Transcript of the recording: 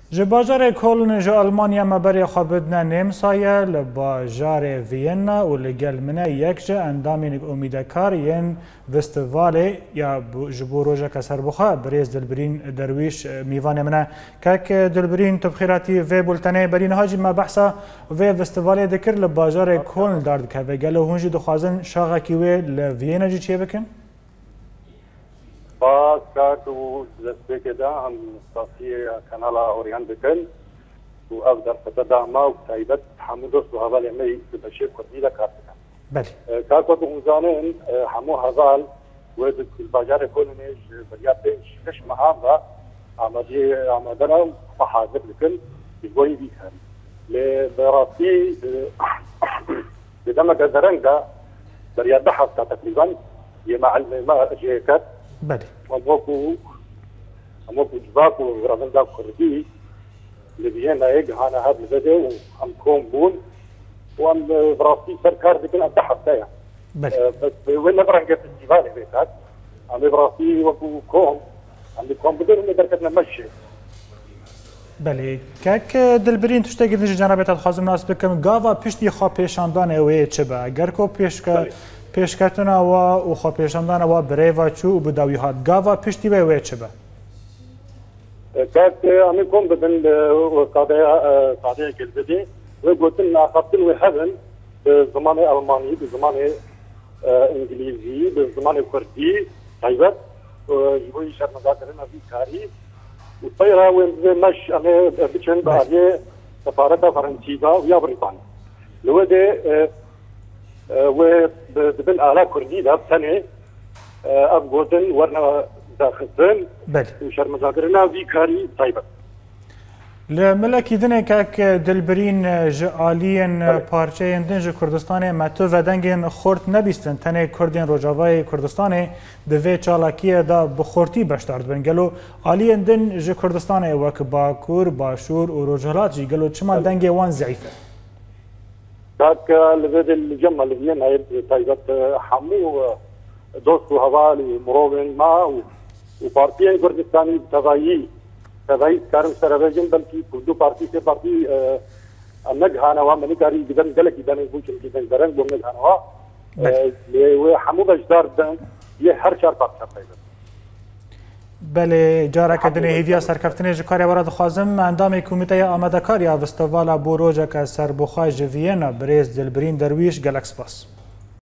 جباجار کلن ج آلمانیا مبری خابدنا نمسایه لباجار وینا و لگل منه یک جه اندامین امیدکار ین فستیوالی یا جبوروژه کسر بخوا بریز دلبرین درویش میوان منه که دلبرین تبخیراتی و بولتنه برین هاجی ما بحثا و فستیوالی دکر لباجار کلن دارد که و گلو هونجی دخوازن شاقه کیوه لوینا جی چیه بکن؟ باز کارت و دەستپێکێ دا ئەم ساسی کەناڵا ئۆریان بکەن و ئەو دەرفەتە داما و تایبەت هەموو دۆست و هەڤال ئێمەی بەشێ کوردی لە کار بکەن. کاکۆت وزانن هەموو هەڤال و باژارێ کۆلنێژ بەریا پێنج شەش مەهامدا ئامادەرە و حاضر بکەن بۆی بیکەن. لێ بەڕاستی لەدەمەکە زەرەنگە بەریا دە هەفتا تقریباً یێمە ئەجێکەت وموكو جباكو ورمضان كردي لبيان هيك هانا هذا البدء وهم كوم بون وهم براسي سركار بكل أبدا حتى بس وين نبرة في الجبال هيك هم براسي وكو كوم هم كوم بدون مدركتنا مشي بله که دلبرین تشتگی دیجی جنابیت خواستم ناس بکم گاوا پیشتی خواه پیشاندان اوه چه با اگر کو پیشکتنا و خواه پیشاندان و بریوا چو و بداوی هات گاوا پیشتی به اوه چه با که همی کن بدن قاضی کلبدی و گوتن ناخبتن و هبن به زمان آلمانی به زمان انگلیزی به زمان کردی تایبت یوی شرمزاکرین ابی کاری وطيرة وين مش أنا بتشن بعديه سفارة فرنسية ويا بريطانيا لو ده وبدل على كردي ده سنة أبغودن ورنا داخلين وشر مذاكرنا في كاري طيبة لملك يدنا كاك دلبرين جالين بارچه دنج كردستان متو ودنگن خورت نبیستن تنه کردین روجاوای کردستان دوی چالاکیه دا بخورتی بشتارد بن گلو آلین دنج کردستان وک باکور باشور و روجهلات جی گلو چما دنگ وان ضعیفه كاك لبد الجمع اللي هي طيبت حمو دوست وهوالي مروين ما وبارتي كردستاني تغيي تغيي كارم سرابجن بلكي كردو بارتي سے بارتي نگهانا و منكاري بدن دلك بدن بوچن بدن درن بو نگهانا و حمو بجدار دن یہ هر چار بارتي بله جارك دنه هيفيا سركفتنه جكاري ورد خازم اندام كوميتي آمادكاريا فستيفالا بوروجا كسربوخا جوينا بريز دلبرين درويش جالاكس باس